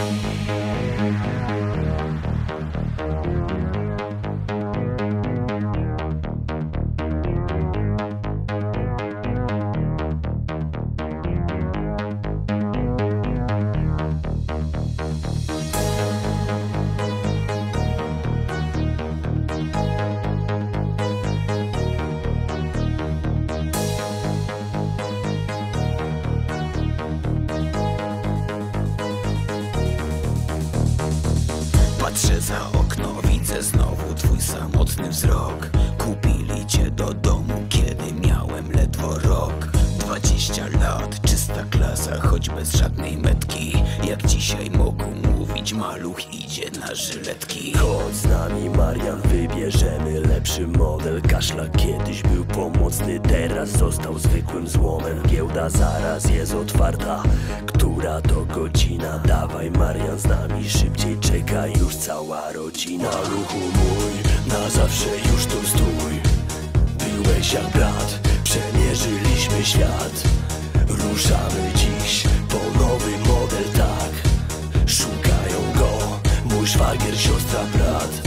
Patrzę za okno, widzę znowu twój samotny wzrok. Kupili cię do domu, kiedy miałem ledwo rok. 20 lat, czysta klasa, choć bez żadnej metki. Jak dzisiaj mogą mówić, maluch idzie na żyletki. Chodź z nami, Marian, wybierzemy lepszy model. Kaszlak kiedyś był pomocny, teraz został zwykłym złomem. Giełda zaraz jest otwarta, która to godzina? Dawaj, Marian, z nami, szybciej czeka już cała rodzina. Maluchu mój, na zawsze już tu stój. Byłeś jak brat, przemierzyliśmy świat. Ruszamy dziś po nowy model, tak. Szukają go mój szwagier, siostra, brat.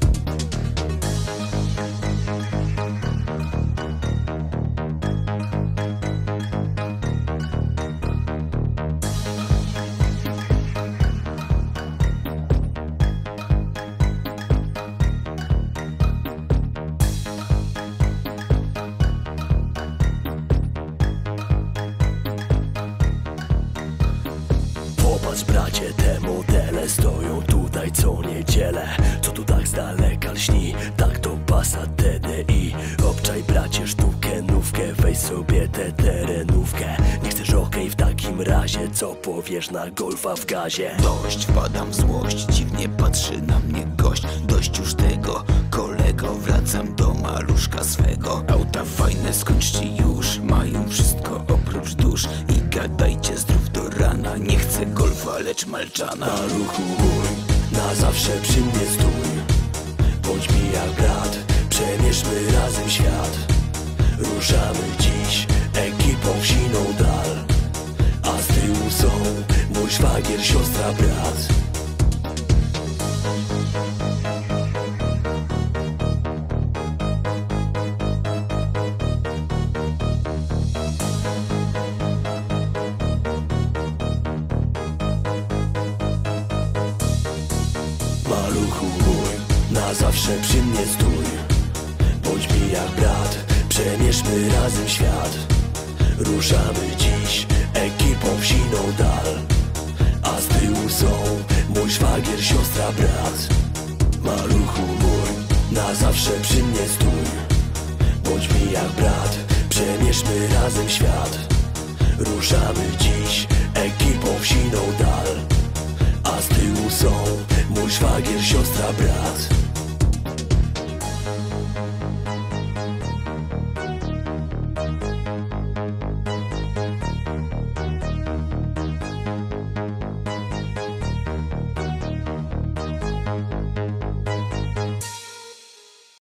Popatrz, bracie, te modele stoją tutaj co niedzielę. Co tu tak z daleka lśni, tak to Passat TDI. Obczaj, bracie, sztukę, nówkę, weź sobie tę terenówkę. Nie chcesz okej, w takim razie co powiesz na Golfa w gazie? Dość, wpadam w złość, dziwnie patrzy na mnie gość. Dość już tego, kolego, wracam do maluszka swego. Auta fajne, skończcie już, mają wszystko oprócz dusz. I gadajcie zdrów do rana, nie chcę Golfa, lecz Malczana. Maluchu mój, na zawsze przy mnie stój. Bądź mi jak brat, przemierzmy razem świat. Ruszamy dziś ekipą w siną dal. A z tyłu są mój szwagier, siostra, brat. Maluchu mój, na zawsze przy mnie stój. Bądź mi jak brat, przemierzmy razem świat. Ruszamy dziś ekipą w siną dal. A z tyłu są mój szwagier, siostra, brat. Maluchu mój, na zawsze przy mnie stój. Bądź mi jak brat, przemierzmy razem świat. Ruszamy dziś ekipą w siną dal. A z tyłu są mój szwagier, siostra, brat.